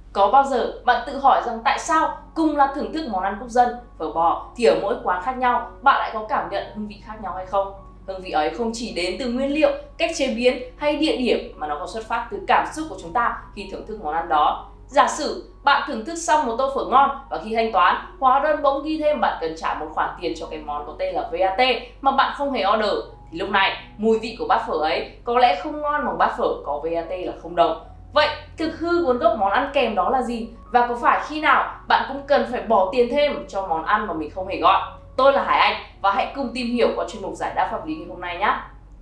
Có bao giờ bạn tự hỏi rằng tại sao cùng là thưởng thức món ăn quốc dân, phở bò thì ở mỗi quán khác nhau bạn lại có cảm nhận hương vị khác nhau hay không? Hương vị ấy không chỉ đến từ nguyên liệu, cách chế biến hay địa điểm mà nó còn xuất phát từ cảm xúc của chúng ta khi thưởng thức món ăn đó. Giả sử bạn thưởng thức xong một tô phở ngon và khi thanh toán, hóa đơn bỗng ghi thêm bạn cần trả một khoản tiền cho cái món có tên là VAT mà bạn không hề order, thì lúc này mùi vị của bát phở ấy có lẽ không ngon bằng bát phở có VAT là 0 đồng. Vậy thực hư nguồn gốc món ăn kèm đó là gì? Và có phải khi nào bạn cũng cần phải bỏ tiền thêm cho món ăn mà mình không hề gọi? Tôi là Hải Anh và hãy cùng tìm hiểu qua chuyên mục giải đáp pháp lý ngày hôm nay nhé!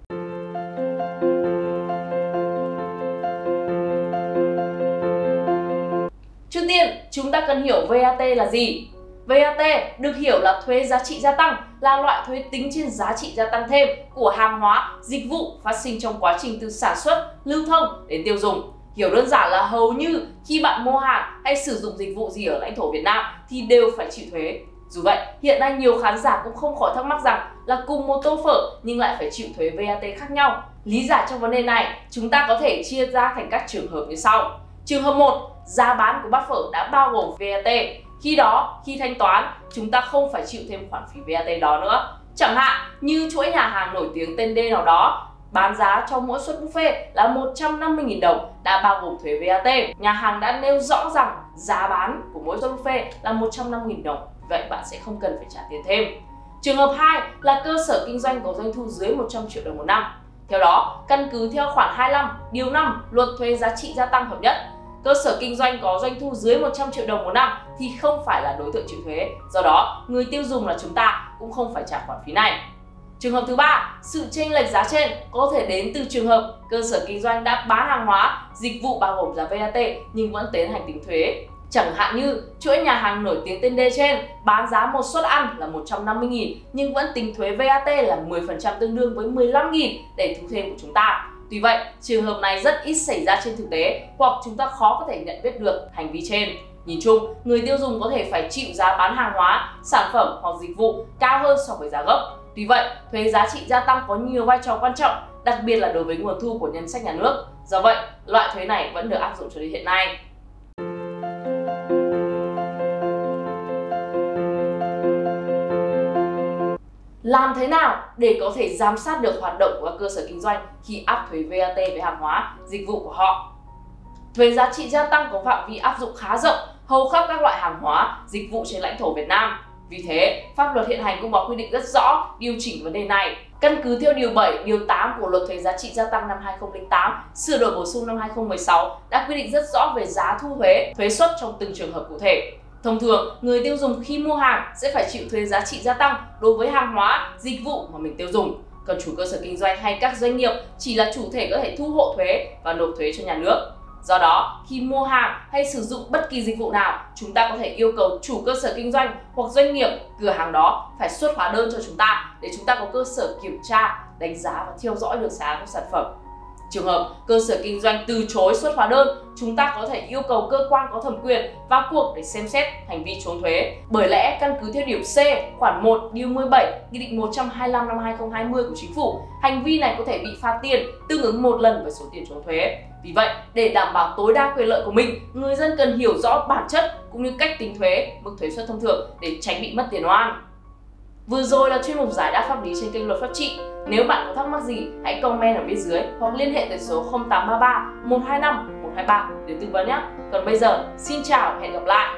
Trước tiên, chúng ta cần hiểu VAT là gì? VAT được hiểu là thuế giá trị gia tăng, là loại thuế tính trên giá trị gia tăng thêm của hàng hóa, dịch vụ phát sinh trong quá trình từ sản xuất, lưu thông đến tiêu dùng. Hiểu đơn giản là hầu như khi bạn mua hàng hay sử dụng dịch vụ gì ở lãnh thổ Việt Nam thì đều phải chịu thuế. Dù vậy, hiện nay nhiều khán giả cũng không khỏi thắc mắc rằng là cùng một tô phở nhưng lại phải chịu thuế VAT khác nhau. Lý giải cho vấn đề này, chúng ta có thể chia ra thành các trường hợp như sau. Trường hợp 1, giá bán của bát phở đã bao gồm VAT. Khi đó, khi thanh toán, chúng ta không phải chịu thêm khoản phí VAT đó nữa. Chẳng hạn như chuỗi nhà hàng nổi tiếng tên D nào đó bán giá cho mỗi suất buffet là 150.000 đồng đã bao gồm thuế VAT. Nhà hàng đã nêu rõ rằng giá bán của mỗi suất buffet là 150.000 đồng, vậy bạn sẽ không cần phải trả tiền thêm. Trường hợp 2 là cơ sở kinh doanh có doanh thu dưới 100 triệu đồng một năm. Theo đó, căn cứ theo khoản 25 điều 5 Luật thuế giá trị gia tăng hợp nhất, cơ sở kinh doanh có doanh thu dưới 100 triệu đồng một năm thì không phải là đối tượng chịu thuế. Do đó, người tiêu dùng là chúng ta cũng không phải trả khoản phí này. Trường hợp thứ 3, sự chênh lệch giá trên có thể đến từ trường hợp cơ sở kinh doanh đã bán hàng hóa, dịch vụ bao gồm giá VAT nhưng vẫn tiến hành tính thuế. Chẳng hạn như chuỗi nhà hàng nổi tiếng tên D trên bán giá một suất ăn là 150.000 nhưng vẫn tính thuế VAT là 10% tương đương với 15.000 để thu thêm của chúng ta. Tuy vậy, trường hợp này rất ít xảy ra trên thực tế hoặc chúng ta khó có thể nhận biết được hành vi trên. Nhìn chung, người tiêu dùng có thể phải chịu giá bán hàng hóa, sản phẩm hoặc dịch vụ cao hơn so với giá gốc. Tuy vậy, thuế giá trị gia tăng có nhiều vai trò quan trọng, đặc biệt là đối với nguồn thu của ngân sách nhà nước. Do vậy, loại thuế này vẫn được áp dụng cho đến hiện nay. Làm thế nào để có thể giám sát được hoạt động của các cơ sở kinh doanh khi áp thuế VAT với hàng hóa, dịch vụ của họ? Thuế giá trị gia tăng có phạm vi áp dụng khá rộng, hầu khắp các loại hàng hóa, dịch vụ trên lãnh thổ Việt Nam. Vì thế, pháp luật hiện hành cũng có quy định rất rõ điều chỉnh vấn đề này. Căn cứ theo điều 7, điều 8 của Luật thuế giá trị gia tăng năm 2008, sửa đổi bổ sung năm 2016 đã quy định rất rõ về giá thu thuế suất trong từng trường hợp cụ thể. Thông thường, người tiêu dùng khi mua hàng sẽ phải chịu thuế giá trị gia tăng đối với hàng hóa, dịch vụ mà mình tiêu dùng. Còn chủ cơ sở kinh doanh hay các doanh nghiệp chỉ là chủ thể có thể thu hộ thuế và nộp thuế cho nhà nước. Do đó, khi mua hàng hay sử dụng bất kỳ dịch vụ nào, chúng ta có thể yêu cầu chủ cơ sở kinh doanh hoặc doanh nghiệp, cửa hàng đó phải xuất hóa đơn cho chúng ta để chúng ta có cơ sở kiểm tra, đánh giá và theo dõi được giá của sản phẩm. Trường hợp cơ sở kinh doanh từ chối xuất hóa đơn, chúng ta có thể yêu cầu cơ quan có thẩm quyền vào cuộc để xem xét hành vi trốn thuế. Bởi lẽ căn cứ theo điều C, khoản 1, điều 17, Nghị định 125 năm 2020 của Chính phủ, hành vi này có thể bị phạt tiền tương ứng 1 lần với số tiền trốn thuế. Vì vậy, để đảm bảo tối đa quyền lợi của mình, người dân cần hiểu rõ bản chất cũng như cách tính thuế, mức thuế suất thông thường để tránh bị mất tiền oan. Vừa rồi là chuyên mục giải đáp pháp lý trên kênh Luật Pháp Trị. Nếu bạn có thắc mắc gì, hãy comment ở bên dưới hoặc liên hệ tới số 0833 125 123 để tư vấn nhé. Còn bây giờ, xin chào và hẹn gặp lại!